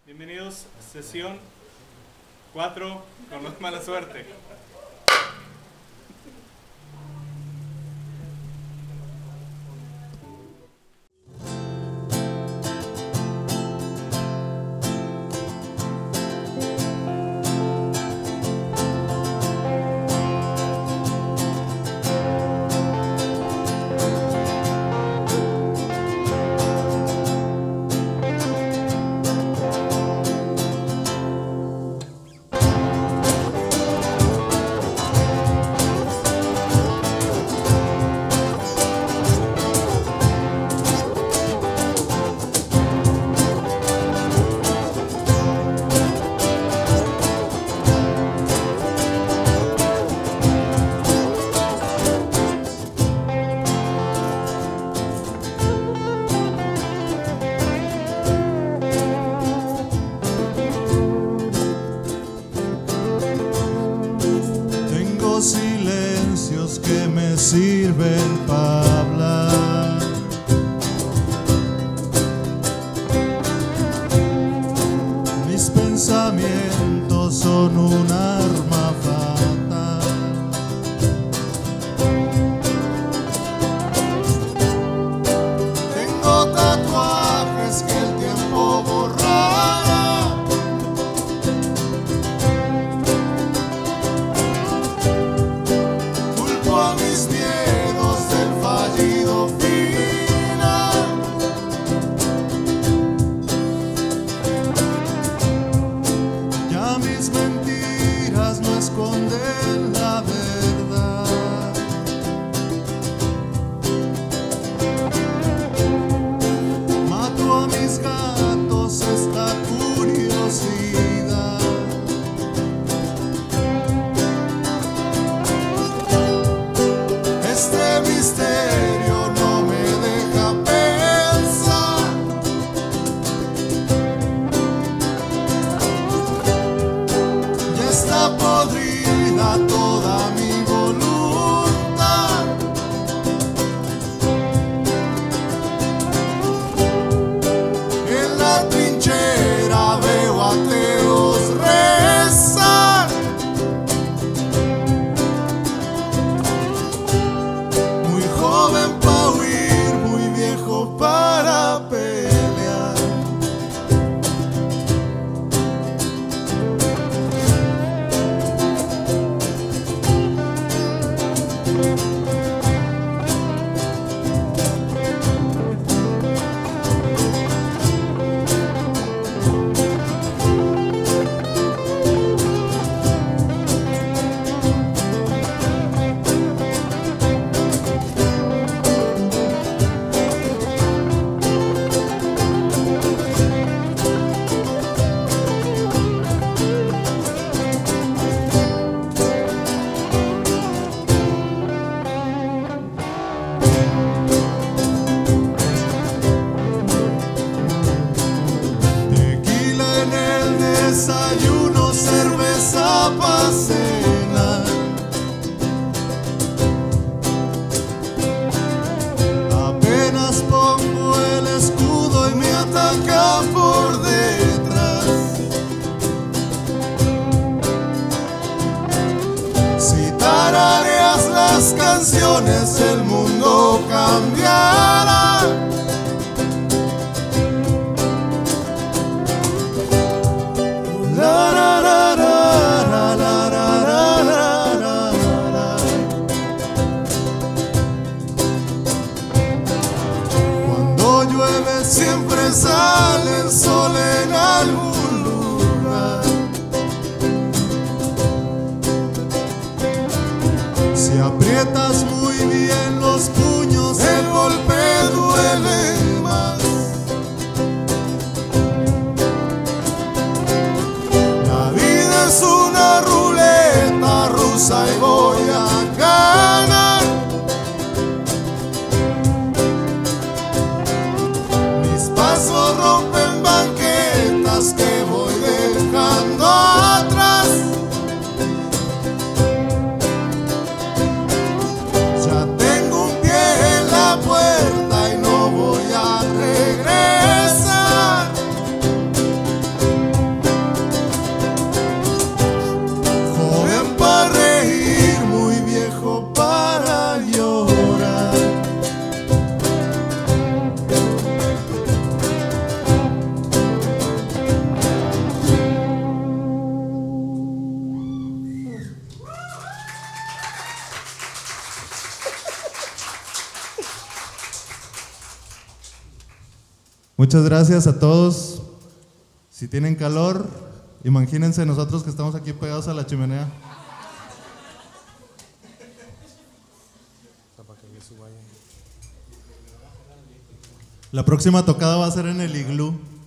Bienvenidos a sesión 4 con los mala suerte. Silencios que me sirven para hablar. Mis pensamientos son un arma fatal. Tengo tatuajes que el tiempo borrará. A mis miedos del fallido final. Ya mis mentiras no esconden la verdad. Mato a mis gatos esta curiosidad. Este misterio no me deja pensar. Ya está podrida toda mi voluntad. En la trinchera veo ateos rezar. Joven pa' huir, muy viejo para pelear. Desayuno, cerveza pa' cenar. Apenas pongo el escudo y me ataca por detrás. Si tarareas las canciones, el mundo cambiará. Cuando llueve siempre sale el sol en algún lugar. Si aprietas muy bien los puños, el golpe duele más. Es una ruleta rusa y voy a ganar. Mis pasos rompen banquetas. Muchas gracias a todos. Si tienen calor, imagínense nosotros que estamos aquí pegados a la chimenea. La próxima tocada va a ser en el iglú.